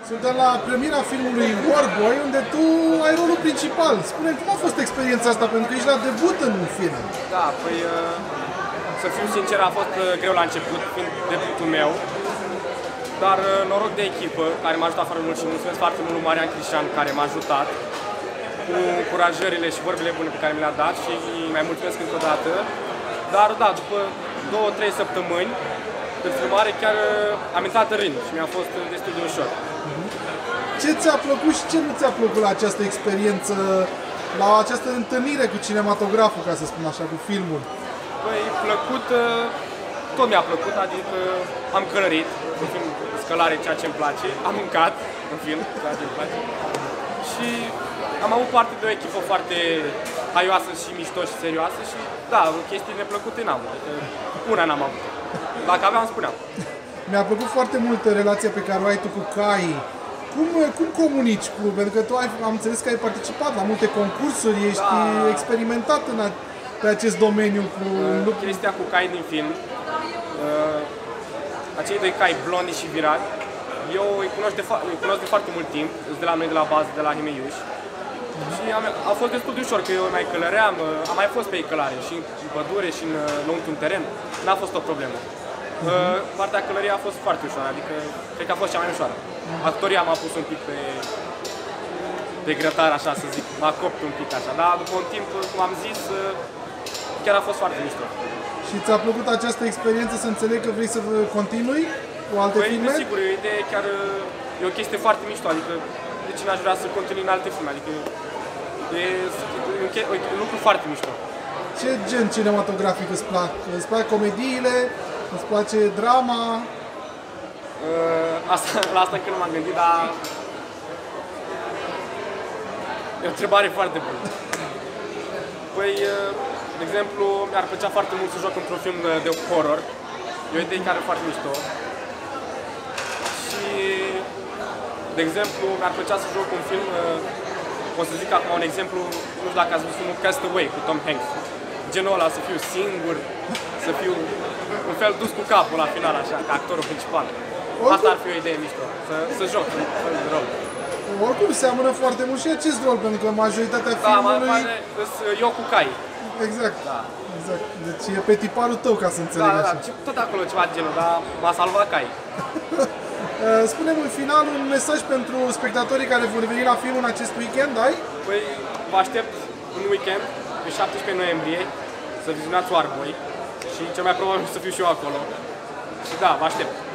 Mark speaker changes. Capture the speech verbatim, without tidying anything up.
Speaker 1: Suntem la premiera filmului Warboy, unde tu ai rolul principal. Spune cum a fost experiența asta, pentru că ești la debut în un film.
Speaker 2: Da, păi, să fiu sincer, a fost greu la început, fiind debutul meu. Dar noroc de echipă, care m-a ajutat foarte mult și mulțumesc foarte mult lui Marian Crișan, care m-a ajutat cu încurajările și vorbile bune pe care mi le-a dat și mai mulțumesc încă o dată. Dar da, după două trei săptămâni de filmare chiar am intrat în rând și mi-a fost destul de ușor.
Speaker 1: Ce ți-a plăcut și ce nu ți-a plăcut la această experiență, la această întâlnire cu cinematograful, ca să spun așa, cu filmul?
Speaker 2: Păi, plăcut, tot mi-a plăcut, adică am călărit în film, scălare, ceea ce îmi place, am mâncat în film, ceea ce îmi place și am avut parte de o echipă foarte haioasă și mișto și serioasă și da, chestii neplăcute n-am, adică una n-am avut. Dacă aveam, spuneam.
Speaker 1: Mi-a plăcut foarte mult relația pe care o ai tu cu Kai. Cum, cum comunici cu, pentru că tu ai, am înțeles că ai participat la multe concursuri, ești da. experimentat în a, pe acest domeniu cu...
Speaker 2: Uh, chestia cu Kai din film, uh, acei doi Kai, Blondi și Virat, eu îi cunosc de, îi cunosc de foarte mult timp, sunt de la noi de la bază, de la Himeiuș. Mm-hmm. Și am, a fost destul de ușor, că eu mai călăream, am mai fost pe ei călare, și în pădure, și în lăuntru în teren, n-a fost o problemă. Uh, partea călăriei a fost foarte ușoară, adică cred că a fost cea mai ușoară. Actoria m-a pus un pic pe, pe grătar, așa să zic, m-a copt un pic așa, dar după un timp, cum am zis, chiar a fost foarte mișto.
Speaker 1: Și ți-a plăcut această experiență, să înțeleg că vrei să continui cu alte
Speaker 2: păi,
Speaker 1: filme?
Speaker 2: Sigur, e o idee chiar, e o chestie foarte mișto, adică de ce n-aș vrea să continui în alte filme, adică e, e un lucru foarte mișto.
Speaker 1: Ce gen cinematografic îți plac? Îți plac comediile? Îți place drama?
Speaker 2: Uh, asta, la asta încă nu m-am gândit, dar e o întrebare foarte bună. Păi, uh, de exemplu, mi-ar plăcea foarte mult să joc într-un film de horror. E o idee care e foarte mișto. Și, de exemplu, mi-ar plăcea să joc un film, uh, o să zic acum un exemplu, nu știu dacă ați văzut filmul Castaway cu Tom Hanks. Genul ăla, să fiu singur, să fiu un fel dus cu capul la final, așa, ca actorul principal. Oricum, asta ar fi o idee mișto, să, să joc un fel de rol.
Speaker 1: Oricum seamănă foarte mult și acest rol, pentru că majoritatea
Speaker 2: da,
Speaker 1: filmului...
Speaker 2: Da, eu cu Kai.
Speaker 1: Exact,
Speaker 2: da.
Speaker 1: exact. Deci e pe tiparul tău, ca să înțeleg
Speaker 2: da,
Speaker 1: așa.
Speaker 2: Da, tot acolo ceva de genul, dar m-a salvat Kai.
Speaker 1: Spune-mi în final un mesaj pentru spectatorii care vor veni la film în acest weekend, ai?
Speaker 2: Păi, vă aștept în weekend, pe șaptesprezece noiembrie, să vizionați Warboy și cel mai probabil să fiu și eu acolo. Și da, vă aștept.